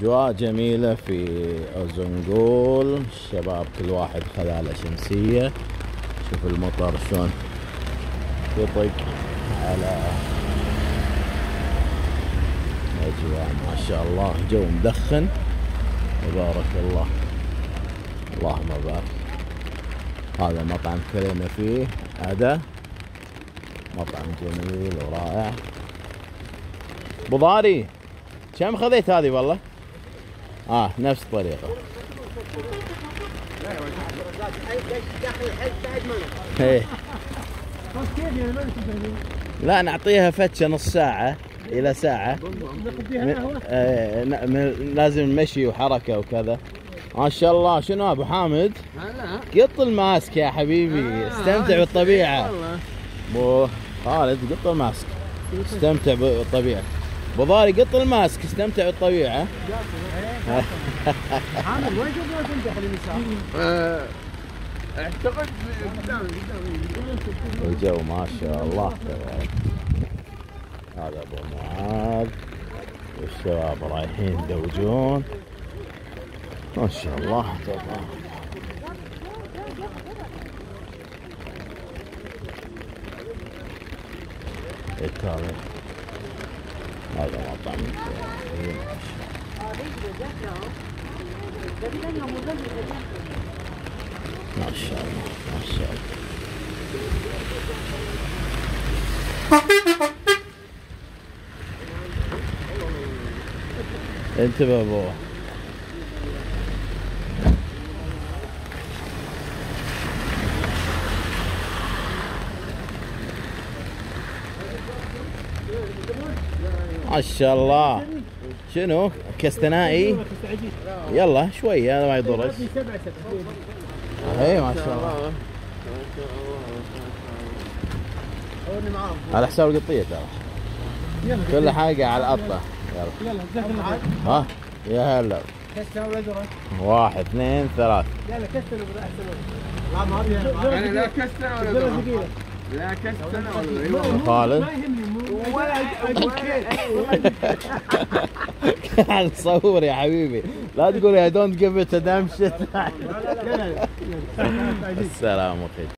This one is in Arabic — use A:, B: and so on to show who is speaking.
A: أجواء جميلة في أرزنقول. الشباب كل واحد خذ على شمسية. شوف المطر شلون يطق على أجواء ما شاء الله. جو مدخن تبارك الله، اللهم بارك. هذا مطعم كلينا فيه، هذا مطعم جميل ورائع. ابو ضاري كم خذيت هذه والله؟ نفس الطريقة. ايه لا نعطيها فتشة نص ساعة إلى ساعة. لازم مشي وحركة وكذا. ما شاء الله. شنو ابو حامد؟ قط الماسك يا حبيبي، استمتع بالطبيعة. ابو خالد قط الماسك، استمتع بالطبيعة. ابو ضاري قط الماسك، استمتع بالطبيعة.
B: حامد وين تبغى تنجح اليسار؟ اعتقد قدام.
A: الجو ما شاء الله. هذا ابو معاذ والشباب رايحين يدوجون ما شاء الله تبارك. التالي هذا مطعم ما شاء الله ما شاء الله. انتبه ابو ما شاء الله. شنو كستنائي؟ يلا شوي هذا ما يضرك. اي ما شاء الله. على حساب القطية ترى كل حاجة على القطة. يلا يا هلا.
B: كستر ولا ذرة؟
A: 1 2 3.
B: لا كستر ولا احسن. انا لا كستر ولا ذرة. لا كستر ولا ذرة.
A: خالد
B: ما يهمني ولا
A: قاعد تصور يا حبيبي، لا تقول يا دونت جيف ات دام شيت. السلام عليكم.